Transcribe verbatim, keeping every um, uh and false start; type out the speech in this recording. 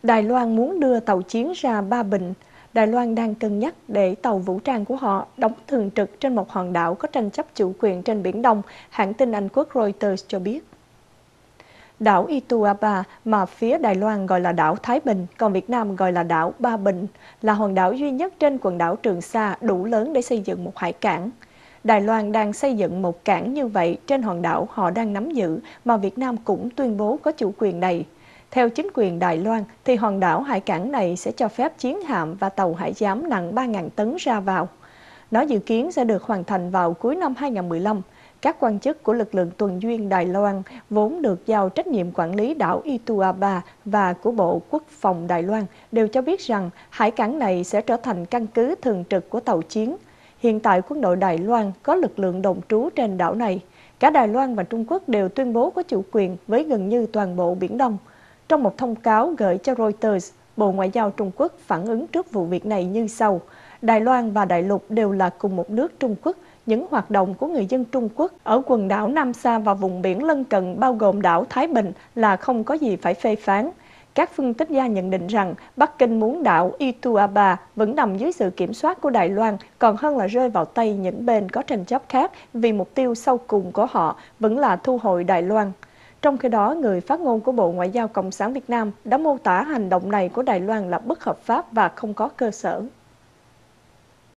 Đài Loan muốn đưa tàu chiến ra Ba Bình. Đài Loan đang cân nhắc để tàu vũ trang của họ đóng thường trực trên một hòn đảo có tranh chấp chủ quyền trên Biển Đông, hãng tin Anh quốc Reuters cho biết. Đảo Ituaba mà phía Đài Loan gọi là đảo Thái Bình, còn Việt Nam gọi là đảo Ba Bình, là hòn đảo duy nhất trên quần đảo Trường Sa đủ lớn để xây dựng một hải cảng. Đài Loan đang xây dựng một cảng như vậy trên hòn đảo họ đang nắm giữ, mà Việt Nam cũng tuyên bố có chủ quyền này. Theo chính quyền Đài Loan, thì hòn đảo hải cảng này sẽ cho phép chiến hạm và tàu hải giám nặng ba nghìn tấn ra vào. Nó dự kiến sẽ được hoàn thành vào cuối năm hai nghìn không trăm mười lăm. Các quan chức của lực lượng tuần duyên Đài Loan vốn được giao trách nhiệm quản lý đảo Ituaba và của Bộ Quốc phòng Đài Loan đều cho biết rằng hải cảng này sẽ trở thành căn cứ thường trực của tàu chiến. Hiện tại quân đội Đài Loan có lực lượng đồn trú trên đảo này. Cả Đài Loan và Trung Quốc đều tuyên bố có chủ quyền với gần như toàn bộ Biển Đông. Trong một thông cáo gửi cho Reuters, Bộ Ngoại giao Trung Quốc phản ứng trước vụ việc này như sau: Đài Loan và Đại lục đều là cùng một nước Trung Quốc. Những hoạt động của người dân Trung Quốc ở quần đảo Nam Sa và vùng biển lân cận bao gồm đảo Thái Bình là không có gì phải phê phán. Các phân tích gia nhận định rằng Bắc Kinh muốn đảo Ituaba vẫn nằm dưới sự kiểm soát của Đài Loan còn hơn là rơi vào tay những bên có tranh chấp khác, vì mục tiêu sau cùng của họ vẫn là thu hồi Đài Loan. Trong khi đó, người phát ngôn của Bộ Ngoại giao Cộng sản Việt Nam đã mô tả hành động này của Đài Loan là bất hợp pháp và không có cơ sở.